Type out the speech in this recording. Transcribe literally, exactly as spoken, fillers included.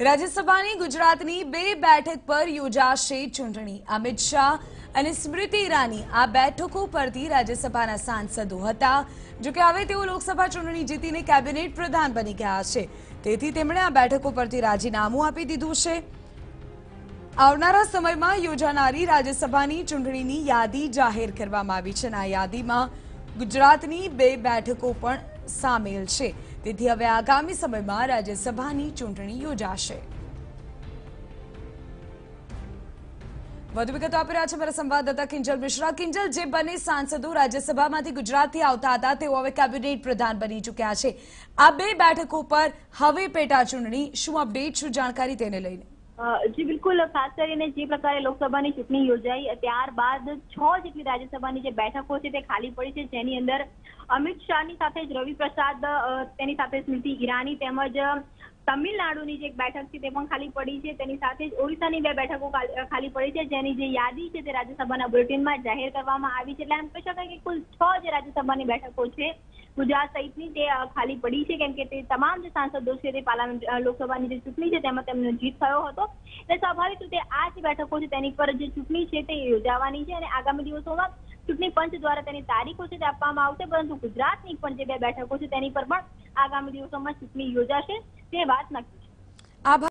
રાજ્યસભાની ગુજરાતની બે બેઠક પર યોજાશે ચૂંટણી। અમિત શાહ અને સ્મૃતિ ઈરાની આ બેઠકો પરથી રાજ્યસભાના સાંસદો હતા। જો કે હવે તેઓ લોકસભા ચૂંટણી જીતીને કેબિનેટ પ્રધાન બની ગયા છે, તેથી તેમણે આ બેઠકો પરથી રાજીનામું આપી દીધું છે। આવનારા સમયમાં યોજાનારી રાજ્યસભાની ચૂંટણીની યાદી જાહેર કરવામાં આવી છે અને આ યાદીમાં ગુજરાતની બે બેઠકો પણ સામેલ છે, તેથી હવે આગામી સમયમાં રાજ્યસભાની ચૂંટણી યોજાશે। વધુ વિગતો આપી રહ્યા છે મારા સંવાદદાતા કિંજલ મિશ્રા। કિંજલ, જે બંને સાંસદો રાજ્યસભામાંથી ગુજરાતથી આવતા હતા તેઓ હવે કેબિનેટ પ્રધાન બની ચૂક્યા છે। આ બે બેઠકો પર હવે પેટા ચૂંટણી, શું અપડેટ, શું જાણકારી તેને લઈને? જી બિલકુલ, ખાસ કરીને જે પ્રકારે લોકસભાની ચૂંટણી યોજાઈ ત્યારબાદ છ જેટલી રાજ્યસભાની જે બેઠકો છે તે ખાલી પડી છે, જેની અંદર અમિત શાહની સાથે જ રવિ પ્રસાદ, તેની સાથે સ્મૃતિ ઈરાની તેમજ તમિલનાડુની જે એક બેઠક છે તે પણ ખાલી પડી છે। તેની સાથે જ ઓડિશાની બે બેઠકો ખાલી પડી છે, જેની જે યાદી છે તે રાજ્યસભાના બુલેટિનમાં જાહેર કરવામાં આવી છે। એટલે એમ કહી શકાય કે કુલ છ જે રાજ્યસભાની બેઠકો છે ગુજરાત સહિતની તે ખાલી પડી છે, કેમ કે તે તમામ જે સાંસદો છે તે પાર્લામેન્ટ લોકસભાની જે ચૂંટણી છે તેમાં તેમનો જીત થયો હતો। એટલે સ્વાભાવિક રીતે આ જે બેઠકો છે તેની પર જે ચૂંટણી છે તે યોજાવાની છે અને આગામી દિવસોમાં ચૂંટણી પંચ દ્વારા તેની તારીખો છે તે આપવામાં આવશે, પરંતુ ગુજરાતની પણ જે બે બેઠકો છે તેની પર પણ આગામી દિવસોમાં ચૂંટણી યોજાશે તે વાત નક્કી છે।